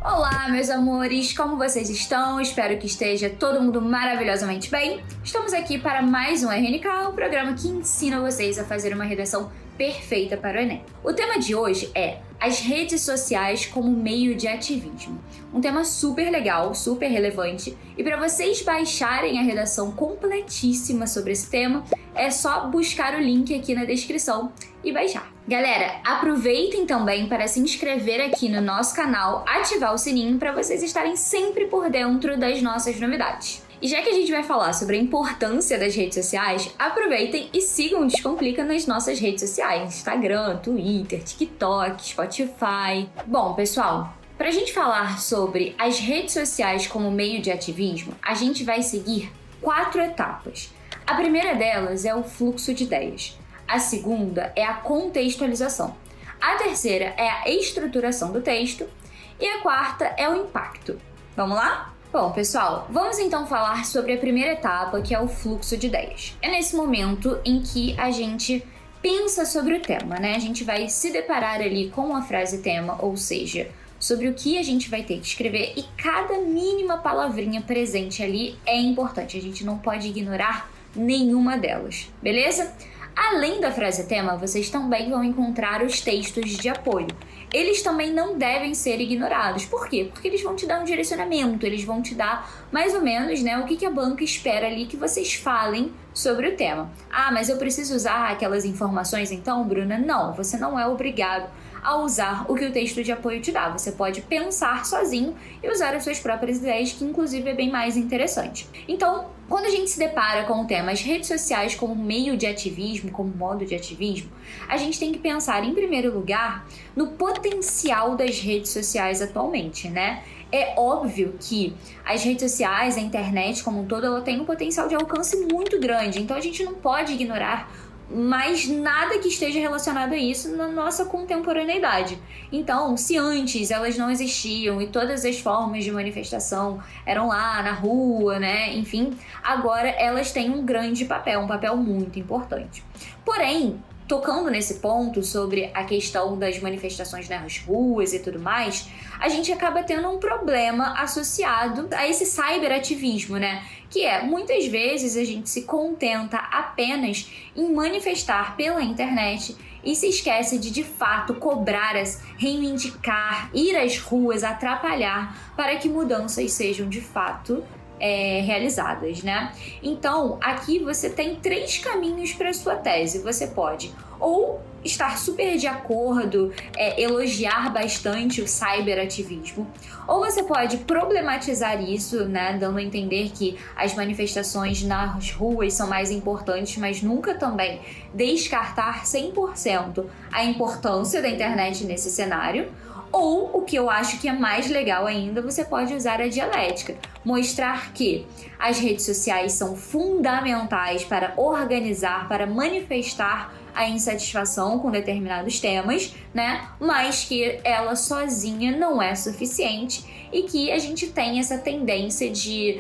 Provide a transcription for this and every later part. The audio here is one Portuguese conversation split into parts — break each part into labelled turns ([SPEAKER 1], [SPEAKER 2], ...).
[SPEAKER 1] Olá, meus amores, como vocês estão? Espero que esteja todo mundo maravilhosamente bem. Estamos aqui para mais um RNK, o programa que ensina vocês a fazer uma redação perfeita para o Enem. O tema de hoje é as redes sociais como meio de ativismo. Um tema super legal, super relevante, e para vocês baixarem a redação completíssima sobre esse tema, é só buscar o link aqui na descrição e baixar. Galera, aproveitem também para se inscrever aqui no nosso canal, ativar o sininho para vocês estarem sempre por dentro das nossas novidades. E já que a gente vai falar sobre a importância das redes sociais, aproveitem e sigam o Descomplica nas nossas redes sociais, Instagram, Twitter, TikTok, Spotify. Bom, pessoal, para a gente falar sobre as redes sociais como meio de ativismo, a gente vai seguir 4 etapas. A primeira delas é o fluxo de ideias. A segunda é a contextualização. A terceira é a estruturação do texto. E a quarta é o impacto. Vamos lá? Bom, pessoal, vamos então falar sobre a primeira etapa, que é o fluxo de ideias. É nesse momento em que a gente pensa sobre o tema, né? A gente vai se deparar ali com a frase tema, ou seja, sobre o que a gente vai ter que escrever, e cada mínima palavrinha presente ali é importante. A gente não pode ignorar nenhuma delas, beleza? Além da frase tema, vocês também vão encontrar os textos de apoio. Eles também não devem ser ignorados. Por quê? Porque eles vão te dar um direcionamento, eles vão te dar mais ou menos, né, o que a banca espera ali que vocês falem sobre o tema. Ah, mas eu preciso usar aquelas informações então, Bruna? Não, você não é obrigado a usar o que o texto de apoio te dá. Você pode pensar sozinho e usar as suas próprias ideias, que inclusive é bem mais interessante. Então, quando a gente se depara com o tema as redes sociais como meio de ativismo, como modo de ativismo, a gente tem que pensar, em primeiro lugar, no potencial das redes sociais atualmente, né? É óbvio que as redes sociais, a internet como um todo, ela tem um potencial de alcance muito grande, então a gente não pode ignorar mais nada que esteja relacionado a isso na nossa contemporaneidade. Então, se antes elas não existiam e todas as formas de manifestação eram lá na rua, né? Enfim, agora elas têm um grande papel, um papel muito importante. Porém, tocando nesse ponto sobre a questão das manifestações nas ruas e tudo mais, a gente acaba tendo um problema associado a esse cyberativismo, né? Que é, muitas vezes a gente se contenta apenas em manifestar pela internet e se esquece de fato cobrar, reivindicar, ir às ruas, atrapalhar para que mudanças sejam de fato realizadas, né? Então, aqui você tem 3 caminhos para sua tese. Você pode ou estar super de acordo, elogiar bastante o cyberativismo, ou você pode problematizar isso, né, dando a entender que as manifestações nas ruas são mais importantes, mas nunca também descartar 100% a importância da internet nesse cenário. Ou, o que eu acho que é mais legal ainda, você pode usar a dialética. Mostrar que as redes sociais são fundamentais para organizar, para manifestar a insatisfação com determinados temas, né? Mas que ela sozinha não é suficiente e que a gente tem essa tendência de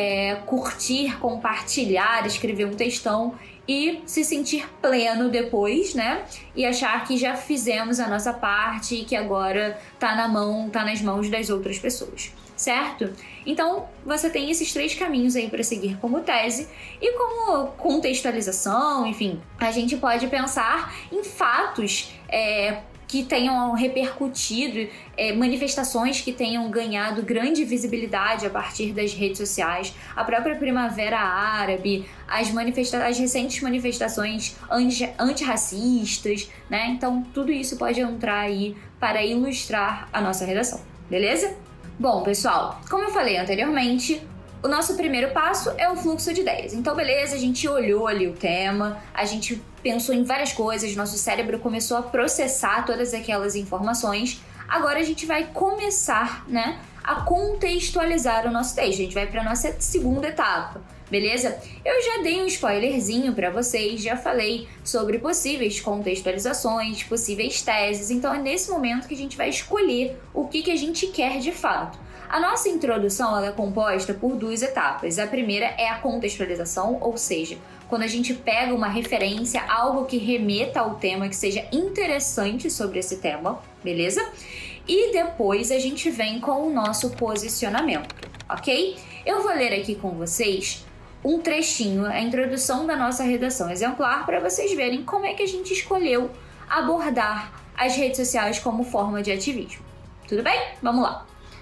[SPEAKER 1] curtir, compartilhar, escrever um textão e se sentir pleno depois, né? E achar que já fizemos a nossa parte e que agora tá nas mãos das outras pessoas, certo? Então, você tem esses 3 caminhos aí para seguir como tese, e como contextualização, enfim, a gente pode pensar em fatos que tenham repercutido, manifestações que tenham ganhado grande visibilidade a partir das redes sociais, a própria Primavera Árabe, as recentes manifestações antirracistas, né? Então, tudo isso pode entrar aí para ilustrar a nossa redação, beleza? Bom, pessoal, como eu falei anteriormente, o nosso primeiro passo é o fluxo de ideias. Então, beleza, a gente olhou ali o tema, a gente pensou em várias coisas, nosso cérebro começou a processar todas aquelas informações. Agora a gente vai começar, né, a contextualizar o nosso texto. A gente vai para a nossa segunda etapa, beleza? Eu já dei um spoilerzinho para vocês, já falei sobre possíveis contextualizações, possíveis teses. Então é nesse momento que a gente vai escolher o que a gente quer de fato. A nossa introdução ela é composta por 2 etapas. A primeira é a contextualização, ou seja, quando a gente pega uma referência, algo que remeta ao tema, que seja interessante sobre esse tema, beleza? e depois a gente vem com o nosso posicionamento, ok? Eu vou ler aqui com vocês um trechinho, a introdução da nossa redação exemplar, para vocês verem como é que a gente escolheu abordar as redes sociais como forma de ativismo. Tudo bem? Vamos lá.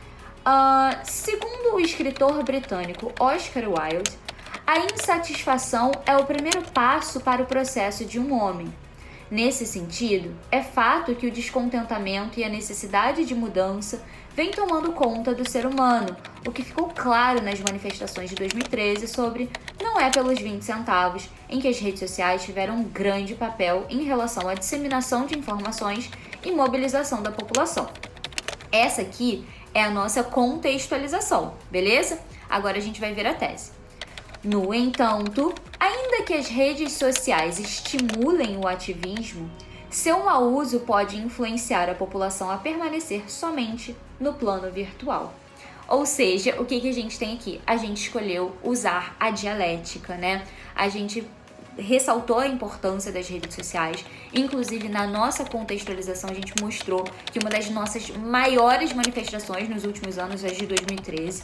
[SPEAKER 1] Segundo o escritor britânico Oscar Wilde, a insatisfação é o primeiro passo para o processo de um homem. Nesse sentido, é fato que o descontentamento e a necessidade de mudança vem tomando conta do ser humano, o que ficou claro nas manifestações de 2013 sobre "Não é pelos 20 centavos", em que as redes sociais tiveram um grande papel em relação à disseminação de informações e mobilização da população. Essa aqui é a nossa contextualização, beleza? Agora a gente vai ver a tese. No entanto, ainda que as redes sociais estimulem o ativismo, seu mau uso pode influenciar a população a permanecer somente no plano virtual. Ou seja, o que a gente tem aqui? A gente escolheu usar a dialética, né? A gente ressaltou a importância das redes sociais, inclusive na nossa contextualização a gente mostrou que uma das nossas maiores manifestações nos últimos anos, as de 2013,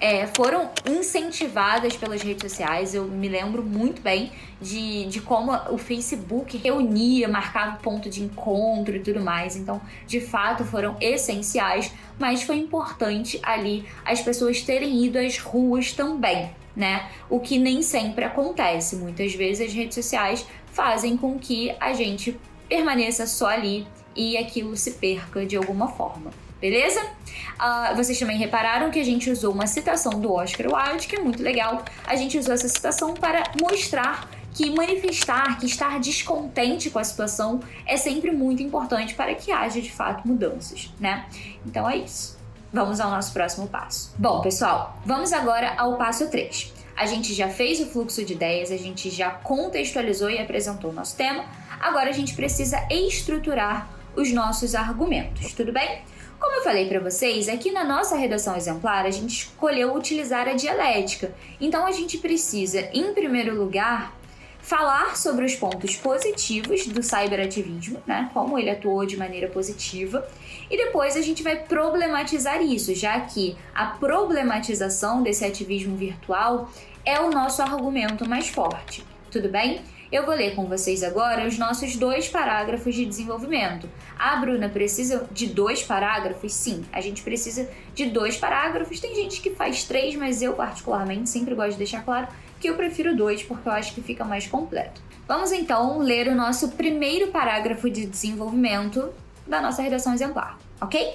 [SPEAKER 1] foram incentivadas pelas redes sociais. Eu me lembro muito bem de como o Facebook reunia, marcava ponto de encontro e tudo mais. Então, de fato, foram essenciais, mas foi importante ali as pessoas terem ido às ruas também, né? O que nem sempre acontece. Muitas vezes as redes sociais fazem com que a gente permaneça só ali e aquilo se perca de alguma forma. Beleza? Vocês também repararam que a gente usou uma citação do Oscar Wilde, que é muito legal. A gente usou essa citação para mostrar que manifestar, que estar descontente com a situação é sempre muito importante para que haja, de fato, mudanças, né? Então é isso. Vamos ao nosso próximo passo. Bom, pessoal, vamos agora ao passo 3. A gente já fez o fluxo de ideias, a gente já contextualizou e apresentou o nosso tema. Agora a gente precisa estruturar os nossos argumentos, tudo bem? Como eu falei para vocês, aqui na nossa redação exemplar, a gente escolheu utilizar a dialética. Então, a gente precisa, em primeiro lugar, falar sobre os pontos positivos do cyberativismo, né? Como ele atuou de maneira positiva. E depois a gente vai problematizar isso, já que a problematização desse ativismo virtual é o nosso argumento mais forte. Tudo bem? Eu vou ler com vocês agora os nossos 2 parágrafos de desenvolvimento. Bruna, precisa de 2 parágrafos? Sim, a gente precisa de 2 parágrafos. Tem gente que faz 3, mas eu particularmente sempre gosto de deixar claro que eu prefiro 2 porque eu acho que fica mais completo. Vamos então ler o nosso primeiro parágrafo de desenvolvimento da nossa redação exemplar, ok?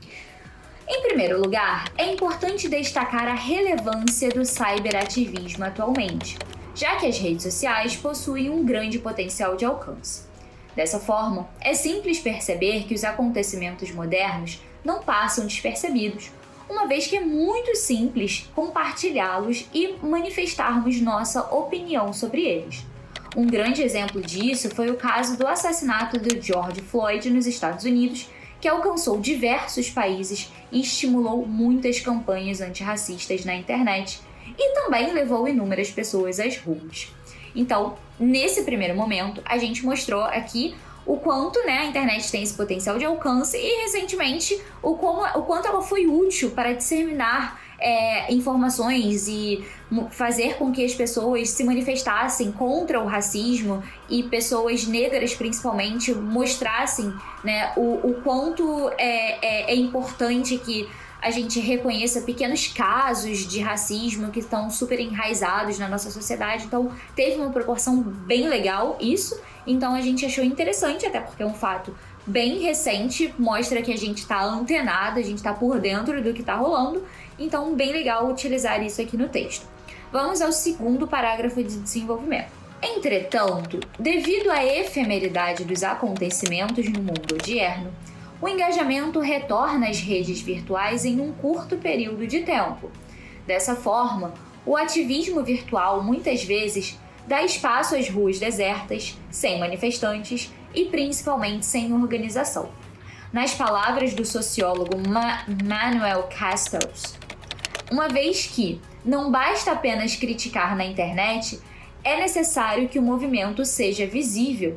[SPEAKER 1] Em primeiro lugar, é importante destacar a relevância do cyberativismo atualmente, já que as redes sociais possuem um grande potencial de alcance. Dessa forma, é simples perceber que os acontecimentos modernos não passam despercebidos, uma vez que é muito simples compartilhá-los e manifestarmos nossa opinião sobre eles. Um grande exemplo disso foi o caso do assassinato de George Floyd nos Estados Unidos, que alcançou diversos países e estimulou muitas campanhas antirracistas na internet, e também levou inúmeras pessoas às ruas. Então, nesse primeiro momento, a gente mostrou aqui o quanto, né, a internet tem esse potencial de alcance e, recentemente, o quanto ela foi útil para disseminar informações e fazer com que as pessoas se manifestassem contra o racismo e pessoas negras, principalmente, mostrassem, né, o quanto é importante que a gente reconheça pequenos casos de racismo que estão super enraizados na nossa sociedade. Então, teve uma proporção bem legal isso. Então, a gente achou interessante, até porque é um fato bem recente, mostra que a gente está antenado, a gente está por dentro do que está rolando. Então, bem legal utilizar isso aqui no texto. Vamos ao segundo parágrafo de desenvolvimento. Entretanto, devido à efemeridade dos acontecimentos no mundo odierno, o engajamento retorna às redes virtuais em um curto período de tempo. Dessa forma, o ativismo virtual muitas vezes dá espaço às ruas desertas, sem manifestantes e principalmente sem organização. Nas palavras do sociólogo Manuel Castells, uma vez que não basta apenas criticar na internet, é necessário que o movimento seja visível.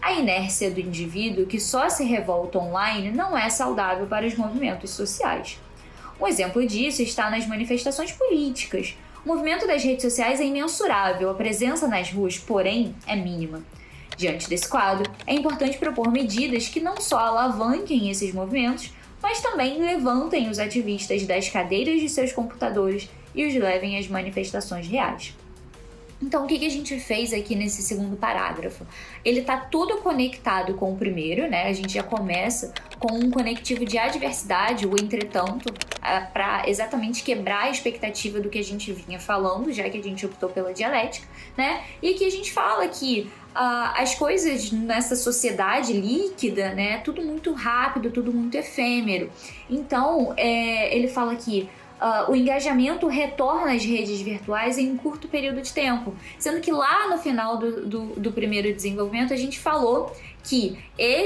[SPEAKER 1] A inércia do indivíduo que só se revolta online não é saudável para os movimentos sociais. Um exemplo disso está nas manifestações políticas. O movimento das redes sociais é imensurável, a presença nas ruas, porém, é mínima. Diante desse quadro, é importante propor medidas que não só alavanquem esses movimentos, mas também levantem os ativistas das cadeiras de seus computadores e os levem às manifestações reais. Então, o que a gente fez aqui nesse segundo parágrafo? Ele está tudo conectado com o primeiro, né? A gente já começa com um conectivo de adversidade, o entretanto, para exatamente quebrar a expectativa do que a gente vinha falando, já que a gente optou pela dialética, né? E aqui a gente fala que as coisas nessa sociedade líquida, né? Tudo muito rápido, tudo muito efêmero. Então, ele fala que o engajamento retorna às redes virtuais em um curto período de tempo, sendo que lá no final do primeiro desenvolvimento a gente falou que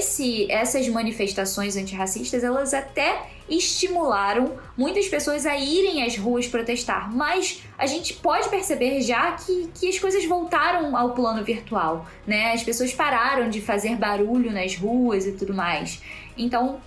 [SPEAKER 1] essas manifestações antirracistas, elas até estimularam muitas pessoas a irem às ruas protestar, mas a gente pode perceber já que as coisas voltaram ao plano virtual, né? As pessoas pararam de fazer barulho nas ruas e tudo mais. Então,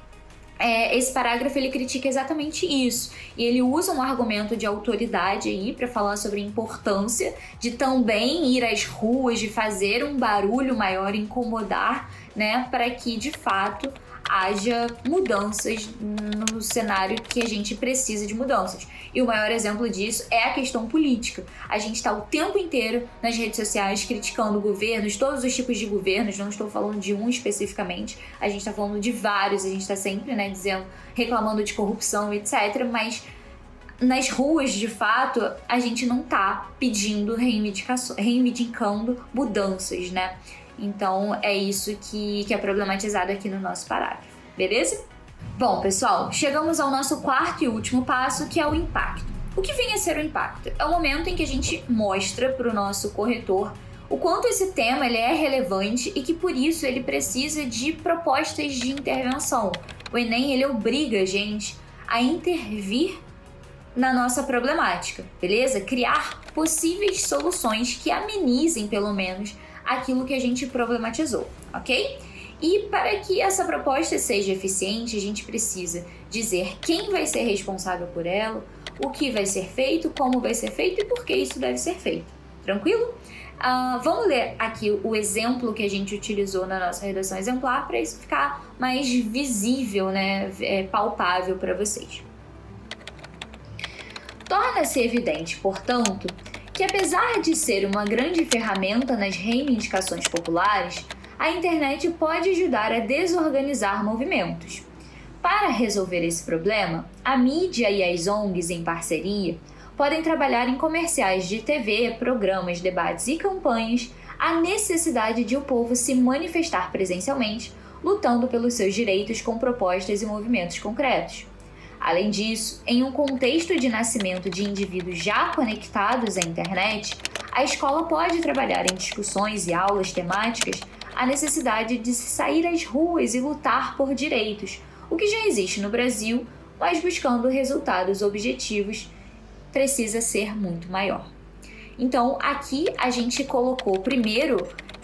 [SPEAKER 1] esse parágrafo ele critica exatamente isso, e ele usa um argumento de autoridade aí para falar sobre a importância de também ir às ruas, de fazer um barulho maior, incomodar, né, para que de fato haja mudanças no cenário que a gente precisa de mudanças. E o maior exemplo disso é a questão política. A gente está o tempo inteiro nas redes sociais criticando governos, todos os tipos de governos, não estou falando de um especificamente, a gente está falando de vários, a gente está sempre, né, reclamando de corrupção, etc. Mas nas ruas, de fato, a gente não está pedindo reivindicando mudanças, né? Então, é isso que é problematizado aqui no nosso parágrafo, beleza? Bom, pessoal, chegamos ao nosso quarto e último passo, que é o impacto. O que vem a ser o impacto? É o momento em que a gente mostra para o nosso corretor o quanto esse tema ele é relevante e que, por isso, ele precisa de propostas de intervenção. O Enem, ele obriga a gente a intervir na nossa problemática, beleza? Criar possíveis soluções que amenizem, pelo menos, aquilo que a gente problematizou, ok? E para que essa proposta seja eficiente, a gente precisa dizer quem vai ser responsável por ela, o que vai ser feito, como vai ser feito e por que isso deve ser feito. Tranquilo? Vamos ler aqui o exemplo que a gente utilizou na nossa redação exemplar para isso ficar mais visível, né, palpável para vocês. Torna-se evidente, portanto, que apesar de ser uma grande ferramenta nas reivindicações populares, a internet pode ajudar a desorganizar movimentos. Para resolver esse problema, a mídia e as ONGs, em parceria, podem trabalhar em comerciais de TV, programas, debates e campanhas a necessidade de o povo se manifestar presencialmente, lutando pelos seus direitos com propostas e movimentos concretos. Além disso, em um contexto de nascimento de indivíduos já conectados à internet, a escola pode trabalhar em discussões e aulas temáticas a necessidade de se sair às ruas e lutar por direitos, o que já existe no Brasil, mas buscando resultados objetivos precisa ser muito maior. Então, aqui a gente colocou primeiro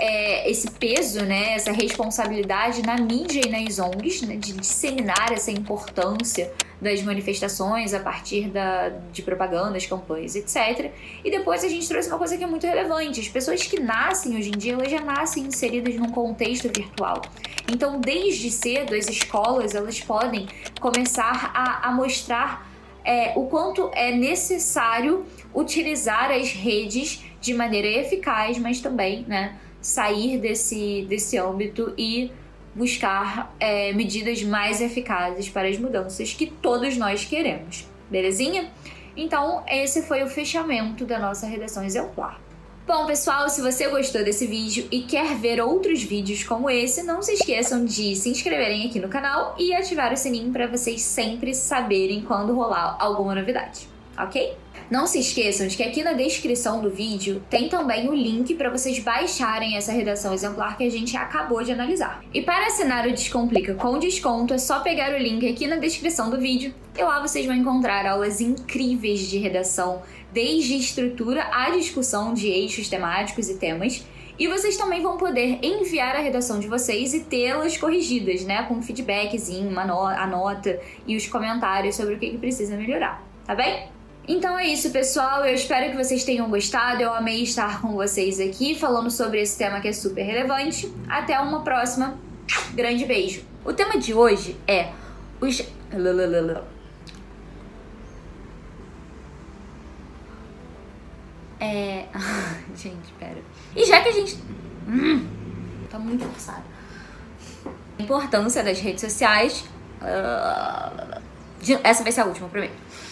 [SPEAKER 1] esse peso, né, essa responsabilidade na mídia e nas ONGs, né, de disseminar essa importância das manifestações a partir de propagandas, campanhas, etc. E depois a gente trouxe uma coisa que é muito relevante. As pessoas que nascem hoje em dia, elas já nascem inseridas num contexto virtual. Então, desde cedo, as escolas elas podem começar a mostrar o quanto é necessário utilizar as redes de maneira eficaz, mas também, né, sair desse âmbito e buscar medidas mais eficazes para as mudanças que todos nós queremos, belezinha? Então, esse foi o fechamento da nossa redação exemplar. Bom, pessoal, se você gostou desse vídeo e quer ver outros vídeos como esse, não se esqueçam de se inscreverem aqui no canal e ativar o sininho para vocês sempre saberem quando rolar alguma novidade, ok? Não se esqueçam de que aqui na descrição do vídeo tem também o link para vocês baixarem essa redação exemplar que a gente acabou de analisar. E para assinar o Descomplica com desconto, é só pegar o link aqui na descrição do vídeo e lá vocês vão encontrar aulas incríveis de redação, desde estrutura à discussão de eixos temáticos e temas, E vocês também vão poder enviar a redação de vocês e tê-las corrigidas, né? Com um feedbackzinho, a nota e os comentários sobre o que precisa melhorar, tá bem? Então é isso, pessoal. Eu espero que vocês tenham gostado. Eu amei estar com vocês aqui falando sobre esse tema que é super relevante. Até uma próxima. Grande beijo. O tema de hoje é os... Gente, pera. E já que a gente... Tá muito forçado. A importância das redes sociais... Essa vai ser a última pra mim.